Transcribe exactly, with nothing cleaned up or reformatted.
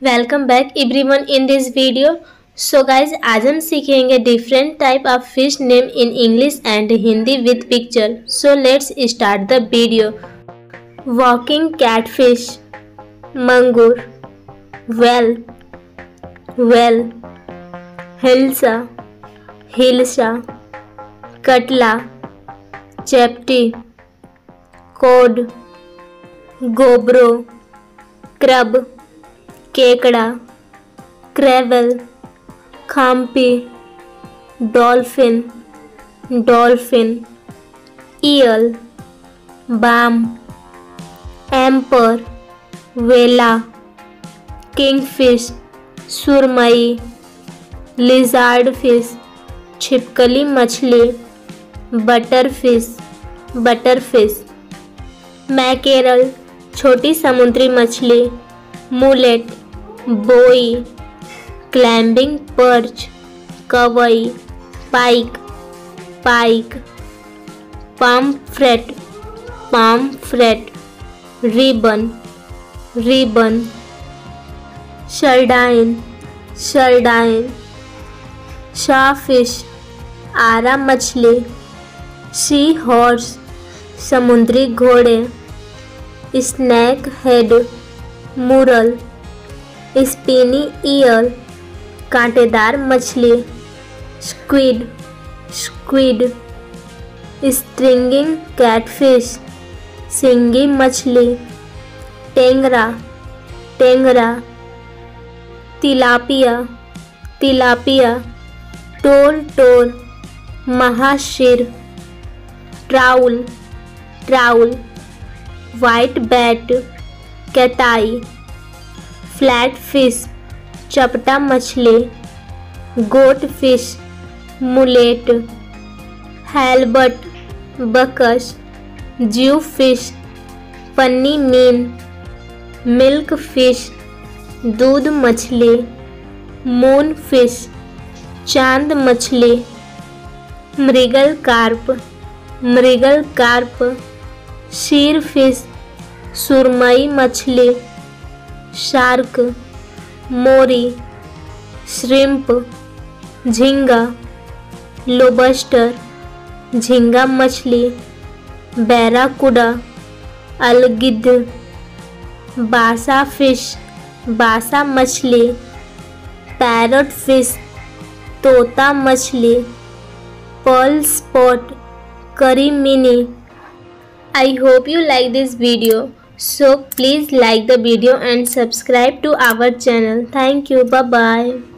Welcome back everyone in this video. So guys आज हम सीखेंगे different type of fish name in English and Hindi with picture. So let's start the video. Walking catfish, मंगूर, whale whale, hilsa hilsa, कटला, चेप्टी, cod, गोब्रो, crab, केकड़ा, crevalle, खाम्पी, dolphin dolphin, eel, बाम, एम्पर, वेला, किंगफिश, सुरमई, लिजार्ड फिश, छिपकली मछली, बटरफिश बटरफिश, मैकेरल, छोटी समुद्री मछली, मुलेट, बोई, क्लैम्बिंग पर्च, कवई, pike pike, pomfret pomfret, ribbon ribbon, sardine sardine, sawfish, आरा मछली, सी हॉर्स, समुद्री घोड़े, स्नैक हेड, मुरल, स्पिनी ईयल, कांटेदार मछली, स्क्विड स्क्विड, स्ट्रिंगिंग कैटफिश, सिंगी मछली, टेंगरा टेंगरा, तिलापिया तिलापिया, टोल टोल, महाशिर, ट्राउल ट्राउल, वाइट बैट, कैटाई, फ्लैट फिश, चपटा मछली, गोट फिश, मुलेट, हैलबट, बकस, ज्यू फिश, पन्नी मीन, मिल्क फिश, दूध मछली, मून फिश, चांद मछली, मृगल कार्प मृगल कार्प, शीर फिश, सुरमई मछली, शार्क, मोरी, श्रिम्प, झींगा, लोबस्टर, झींगा मछली, बैराकुडा, अलगिद, बासा फिश, बासा मछली, पैरट फिश, तोता मछली, पर्ल स्पॉट, करी मिनी। I hope you like this video. So please like the video and subscribe to our channel. Thank you. Bye bye.